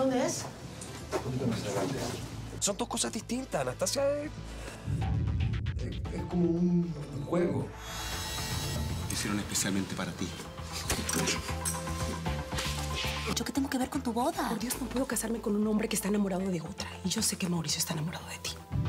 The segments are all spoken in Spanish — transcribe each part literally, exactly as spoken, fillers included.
dónde es? Un poquito más adelante. Son dos cosas distintas. Anastasia es... Es, es como un juego. Lo hicieron especialmente para ti. ¿Yo qué tengo que ver con tu boda? Por Dios, no puedo casarme con un hombre que está enamorado de otra. Y yo sé que Mauricio está enamorado de ti.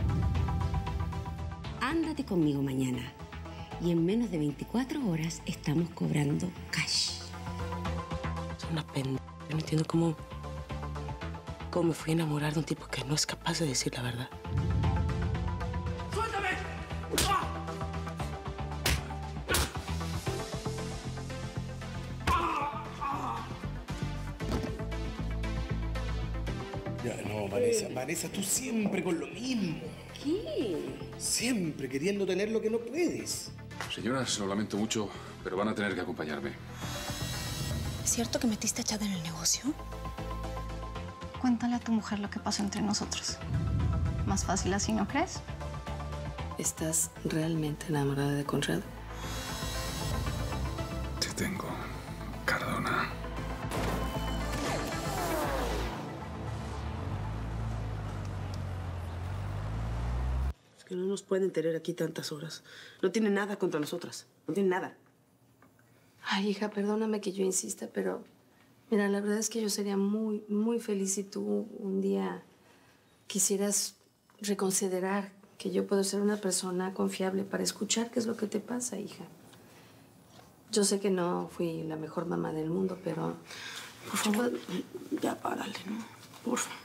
Ándate conmigo mañana. Y en menos de veinticuatro horas estamos cobrando cash. Es una pendeja. Yo no entiendo cómo... cómo me fui a enamorar de un tipo que no es capaz de decir la verdad. ¡Suéltame! Ya, no, Vanessa, Vanessa, tú siempre con lo mismo. ¿Qué? Siempre queriendo tener lo que no puedes. Señoras, lo lamento mucho, pero van a tener que acompañarme. ¿Es cierto que metiste a Chad en el negocio? Cuéntale a tu mujer lo que pasó entre nosotros. Más fácil así, ¿no crees? ¿Estás realmente enamorada de Conrado? Te tengo, Cardona. Es que no nos pueden tener aquí tantas horas. No tiene nada contra nosotras. No tiene nada. Ay, hija, perdóname que yo insista, pero... Mira, la verdad es que yo sería muy, muy feliz si tú un día quisieras reconsiderar que yo puedo ser una persona confiable para escuchar qué es lo que te pasa, hija. Yo sé que no fui la mejor mamá del mundo, pero... Por favor, ya párale, ¿no? Por favor.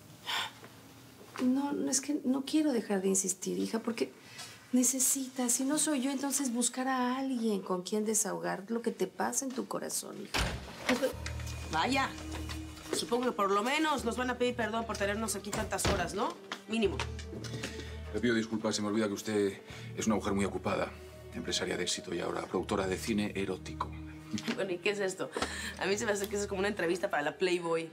No, no, es que no quiero dejar de insistir, hija, porque necesitas, si no soy yo, entonces buscar a alguien con quien desahogar lo que te pasa en tu corazón, hija. Vaya. Supongo que por lo menos nos van a pedir perdón por tenernos aquí tantas horas, ¿no? Mínimo. Le pido disculpas, se me olvida que usted es una mujer muy ocupada, empresaria de éxito y ahora productora de cine erótico. Bueno, ¿y qué es esto? A mí se me hace que eso es como una entrevista para la Playboy.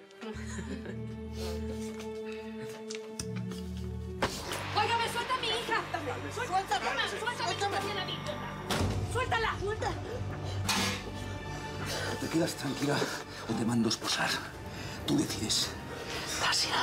¡Óigame, suelta a mi hija! ¡Suéltala! ¡Suéltame también a mi hija! ¡Suéltala! ¡Suéltala! ¿Te quedas tranquila o te mando a esposar? Tú decides. Anastasia.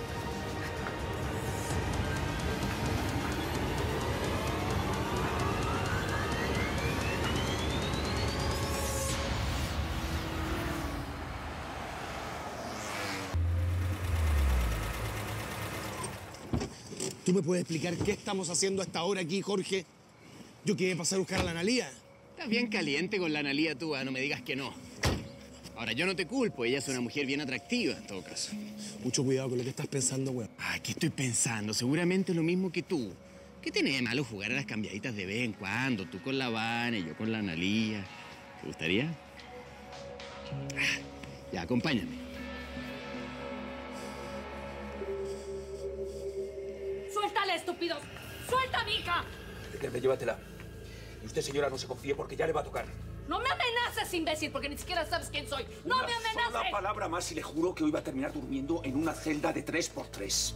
¿Tú me puedes explicar qué estamos haciendo a esta hora aquí, Jorge? Yo quería pasar a buscar a la Analía. Estás bien caliente con la Analía tú, ¿eh? No me digas que no. Ahora, yo no te culpo, ella es una mujer bien atractiva, en todo caso. Mucho cuidado con lo que estás pensando, weón. Ay, ¿qué estoy pensando? Seguramente lo mismo que tú. ¿Qué tiene de malo jugar a las cambiaditas de vez en cuando? Tú con la Vane y yo con la Analía. ¿Te gustaría? Ah, ya, acompáñame. ¡Suéltale, estúpido! ¡Suelta a mi hija! Llévatela. Y usted, señora, no se confíe porque ya le va a tocar. ¡No me amenaces, imbécil! Porque ni siquiera sabes quién soy. ¡No Una me amenaces! sola palabra más y le juro que hoy va a terminar durmiendo en una celda de tres por tres.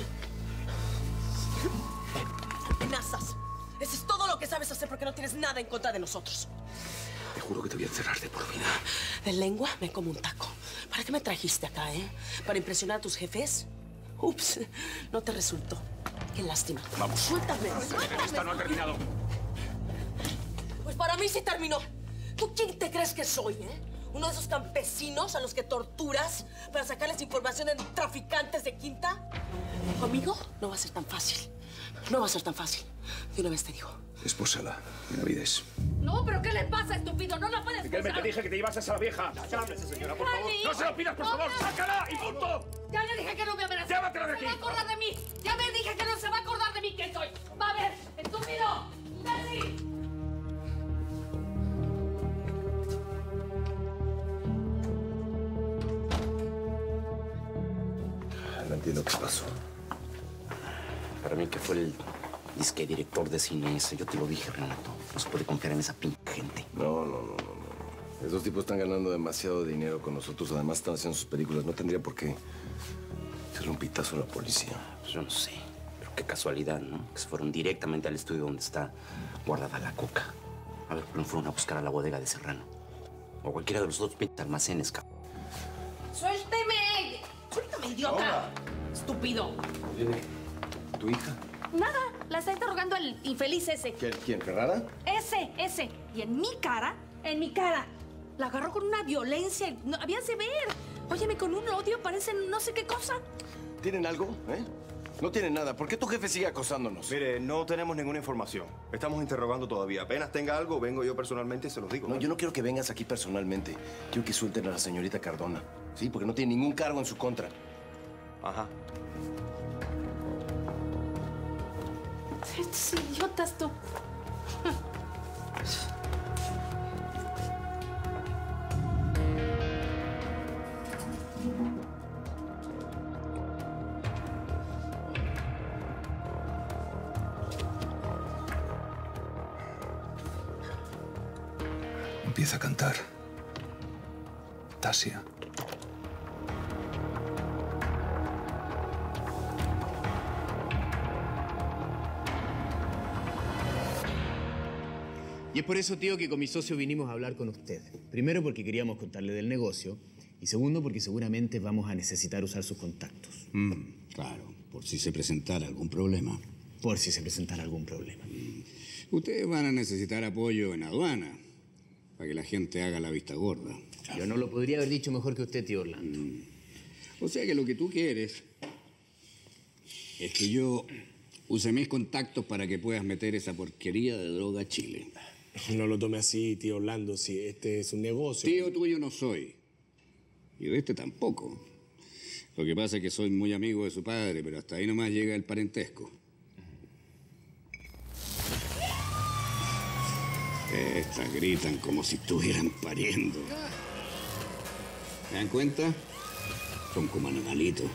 Amenazas. Eso es todo lo que sabes hacer porque no tienes nada en contra de nosotros. Te juro que te voy a encerrar de por vida. De lengua me como un taco. ¿Para qué me trajiste acá, eh? ¿Para impresionar a tus jefes? Ups, no te resultó. Qué lástima. Vamos. Suéltame, suéltame. Esta no ha terminado. Pues para mí sí terminó. ¿Tú quién te crees que soy, eh? ¿Uno de esos campesinos a los que torturas para sacarles información de traficantes de quinta? Conmigo no va a ser tan fácil. No va a ser tan fácil. De una vez te digo. Espósala, Benavides. No, pero ¿qué le pasa, estúpido? No la puedes Miguel, me te forzar. dije que te llevases a la vieja. Cálmese, señora, por favor. Dani, No se lo pidas, por no favor. me- ¡Sácala y punto! Ya le dije que no me amenace. Llévatela de aquí. Se va a acordar de mí. Ya me dije que no se va a acordar de mí quién soy. Va a ver, estúpido. Dani. No entiendo qué pasó. Para mí que fue el disque director de cine ese. Yo te lo dije, Renato. No se puede confiar en esa pinche gente. No, no, no, no, no. Esos tipos están ganando demasiado dinero con nosotros. Además, están haciendo sus películas. No tendría por qué hacerle un pitazo a la policía. Pues yo no sé. Pero qué casualidad, ¿no? Que se fueron directamente al estudio donde está guardada la coca. A ver, no fueron a buscar a la bodega de Serrano. O a cualquiera de los otros pinches almacenes, cabrón. ¡Suélteme! Suéltame. idiota! Ahora. ¡Estúpido! ¿Viene tu hija? Nada, la está interrogando el infeliz ese. ¿Quién? ¿Quién? ¿Ferrara? Ese, ese. Y en mi cara, en mi cara, la agarró con una violencia. No, habías de ver. Óyeme, con un odio parece no sé qué cosa. ¿Tienen algo, eh? No tienen nada. ¿Por qué tu jefe sigue acosándonos? Mire, no tenemos ninguna información. Estamos interrogando todavía. Apenas tenga algo, vengo yo personalmente y se los digo. No, yo no quiero que vengas aquí personalmente. Quiero que suelten a la señorita Cardona. Sí, porque no tiene ningún cargo en su contra. Ajá. Estos idiotas, tú. Empieza a cantar. Tasia. Y es por eso, tío, que con mi socio vinimos a hablar con usted. Primero porque queríamos contarle del negocio y segundo porque seguramente vamos a necesitar usar sus contactos. Mm, claro, por si se presentara algún problema. Por si se presentara algún problema. Mm. Ustedes van a necesitar apoyo en aduana para que la gente haga la vista gorda. Yo no lo podría haber dicho mejor que usted, tío Orlando. Mm. O sea que lo que tú quieres es que yo use mis contactos para que puedas meter esa porquería de droga a Chile. No lo tome así, tío Orlando, si este es un negocio. Tío tuyo no soy. Y de este tampoco. Lo que pasa es que soy muy amigo de su padre, pero hasta ahí nomás llega el parentesco. Estas gritan como si estuvieran pariendo. ¿Se dan cuenta? Son como animalitos.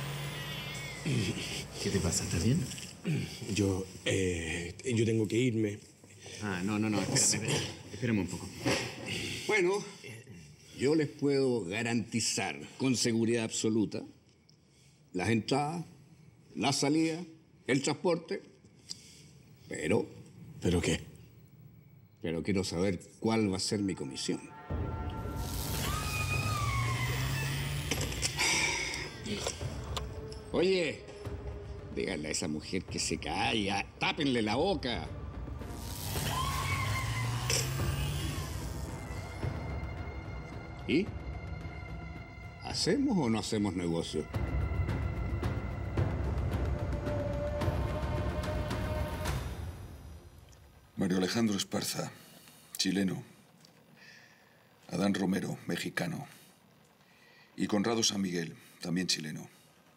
¿Qué te pasa? ¿Estás bien? Yo, eh, yo tengo que irme. Ah, no, no, no, espérame, espérame. Espérame un poco. Bueno, yo les puedo garantizar con seguridad absoluta las entradas, la salida, el transporte, pero... ¿Pero qué? Pero quiero saber cuál va a ser mi comisión. Oye, díganle a esa mujer que se calla, tápenle la boca. ¿Y? ¿Hacemos o no hacemos negocio? Mario Alejandro Esparza, chileno. Adán Romero, mexicano. Y Conrado San Miguel, también chileno.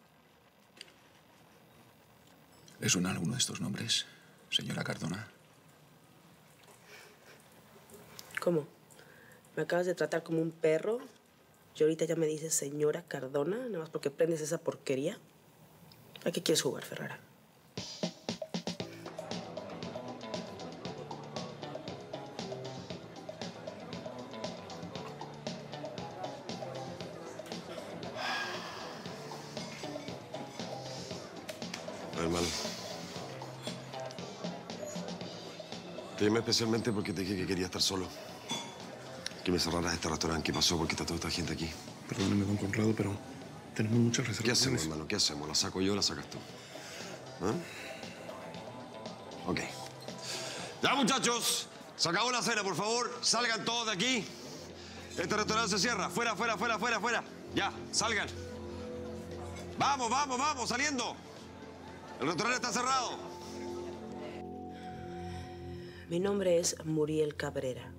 ¿Le suena alguno de estos nombres, señora Cardona? ¿Cómo? ¿Me acabas de tratar como un perro? ¿Y ahorita ya me dices señora Cardona, nada más porque prendes esa porquería? ¿A qué quieres jugar, Ferrara? Hermano. Te llamé especialmente porque te dije que quería estar solo. Que me cerraras este restaurante. ¿Qué pasó? ¿Por qué está toda esta gente aquí? Perdóname, don Conrado, pero tenemos muchas reservaciones. ¿Qué hacemos, hermano? ¿Qué hacemos? ¿La saco yo o la sacas tú? ¿Ah? Ok. Ya, muchachos. Se acabó la cena, por favor. Salgan todos de aquí. Este restaurante se cierra. Fuera, fuera, fuera, fuera, fuera. Ya, salgan. Vamos, vamos, vamos, saliendo. El restaurante está cerrado. Mi nombre es Muriel Cabrera.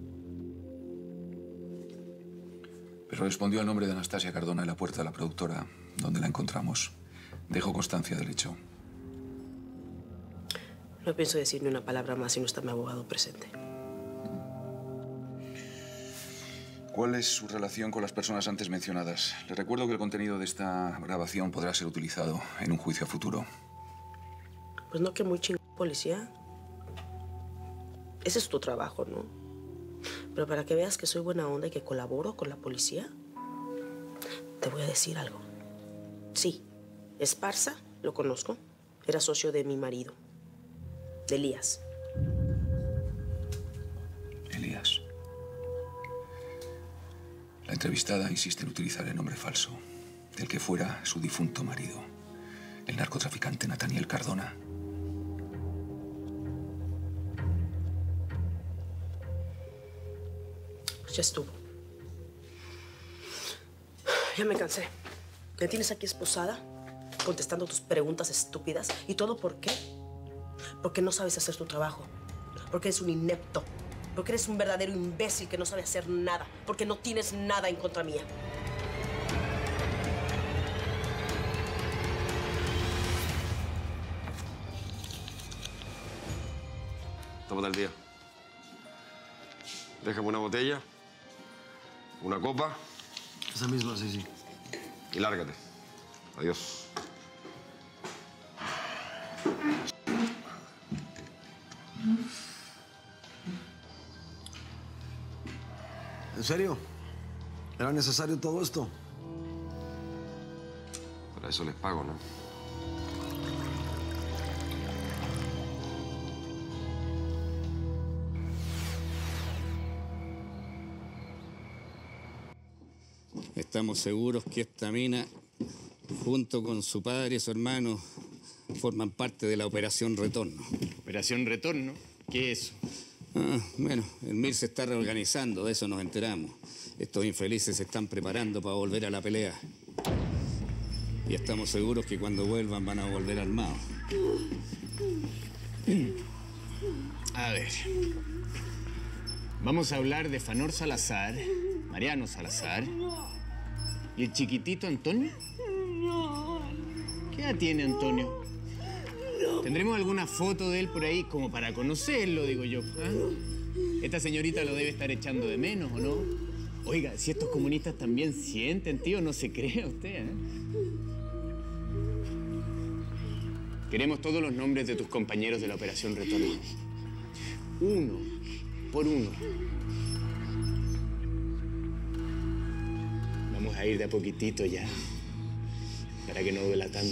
Pero respondió al nombre de Anastasia Cardona en la puerta de la productora, donde la encontramos. Dejó constancia del hecho. No pienso decir ni una palabra más si no está mi abogado presente. ¿Cuál es su relación con las personas antes mencionadas? Le recuerdo que el contenido de esta grabación podrá ser utilizado en un juicio a futuro. Pues no, que muy chingón, policía. Ese es tu trabajo, ¿no? Pero para que veas que soy buena onda y que colaboro con la policía, te voy a decir algo. Sí, Esparza, lo conozco. Era socio de mi marido, de Elías. Elías. La entrevistada insiste en utilizar el nombre falso. del que fuera su difunto marido, el narcotraficante Nathaniel Cardona. Pues ya estuvo. Ya me cansé. Me tienes aquí esposada, contestando tus preguntas estúpidas. ¿Y todo por qué? Porque no sabes hacer tu trabajo. Porque eres un inepto. Porque eres un verdadero imbécil que no sabe hacer nada. Porque no tienes nada en contra mía. Tómate el día. Déjame una botella, una copa. Esa misma, sí, sí. Y lárgate. Adiós. ¿En serio? ¿Era necesario todo esto? Para eso les pago, ¿no? Estamos seguros que esta mina, junto con su padre y su hermano, forman parte de la Operación Retorno. ¿Operación Retorno? ¿Qué es eso? Ah, bueno, el M I R se está reorganizando, de eso nos enteramos. Estos infelices se están preparando para volver a la pelea. Y estamos seguros que cuando vuelvan van a volver armados. A ver. Vamos a hablar de Fanor Salazar, Mariano Salazar y el chiquitito Antonio. ¿Qué edad tiene Antonio? ¿Tendremos alguna foto de él por ahí como para conocerlo, digo yo? ¿Ah? Esta señorita lo debe estar echando de menos, ¿o no? Oiga, si estos comunistas también sienten, tío, no se crea usted, ¿eh? Queremos todos los nombres de tus compañeros de la Operación Retorno. Uno por uno. Vamos a ir de a poquitito ya, para que no duela tanto.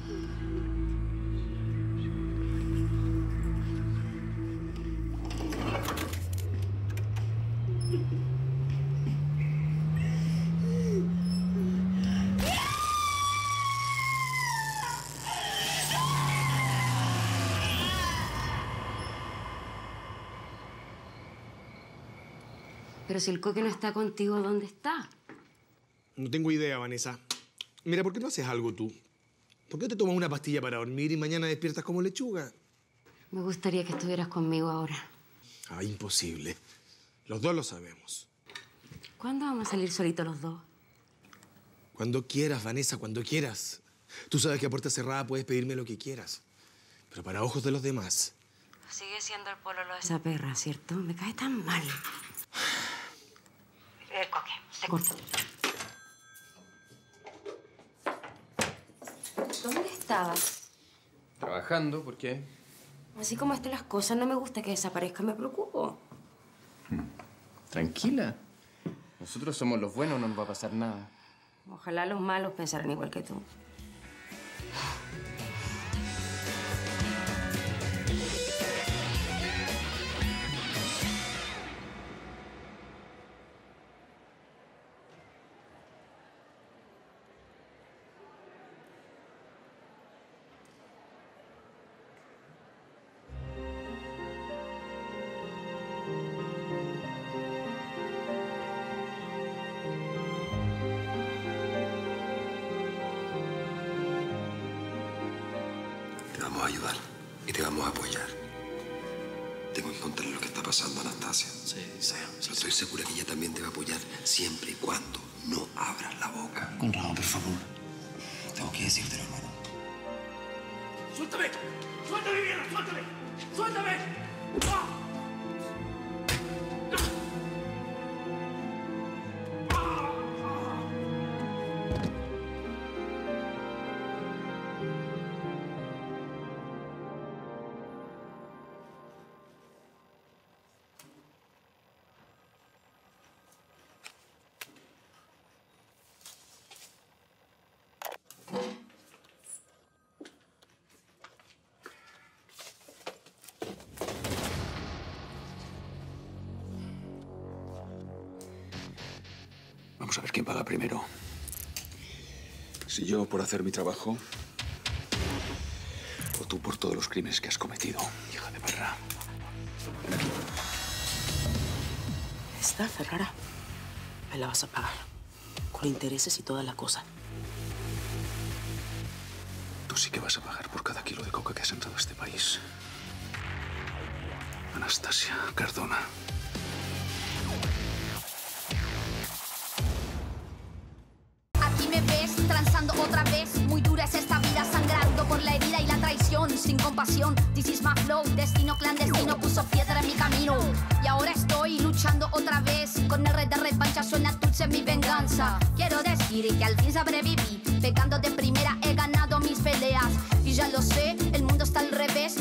Pero si el Coque no está contigo, ¿dónde está? No tengo idea, Vanessa. Mira, ¿por qué no haces algo tú? ¿Por qué no te tomas una pastilla para dormir y mañana despiertas como lechuga? Me gustaría que estuvieras conmigo ahora. Ah, imposible. Los dos lo sabemos. ¿Cuándo vamos a salir solitos los dos? Cuando quieras, Vanessa, cuando quieras. Tú sabes que a puerta cerrada puedes pedirme lo que quieras. Pero para ojos de los demás... Sigue siendo el pololo de esa perra, ¿cierto? Me cae tan mal. El Coque, te corto. ¿Dónde estabas? Trabajando, ¿por qué? Así como están las cosas, no me gusta que desaparezca, me preocupo. Tranquila. Nosotros somos los buenos, no nos va a pasar nada. Ojalá los malos pensaran igual que tú. Te vamos a ayudar y te vamos a apoyar. Tengo que contarle lo que está pasando a Anastasia. Sí, sí. Pero estoy segura que ella también te va a apoyar siempre y cuando no abras la boca. Conrado, por favor. Tengo que decírtelo, hermano. ¡Suéltame! ¡Suéltame, mierda! ¡Suéltame! ¡Suéltame! ¡Ah! Vamos a ver quién paga primero. Si yo por hacer mi trabajo, o tú por todos los crímenes que has cometido, hija de perra. Ven aquí. Esta, Ferrara, me la vas a pagar. Con intereses y toda la cosa. Tú sí que vas a pagar por cada kilo de coca que has entrado a este país. Anastasia Cardona. Aquí me ves transando otra vez. Muy dura es esta vida, sangrando por la herida y la traición. Sin compasión, this is my flow. Destino clandestino puso piedra en mi camino. Y ahora estoy luchando otra vez. Con el rey de revancha suena dulce mi venganza. Quiero decir que al fin sobreviví, pecando de prisa.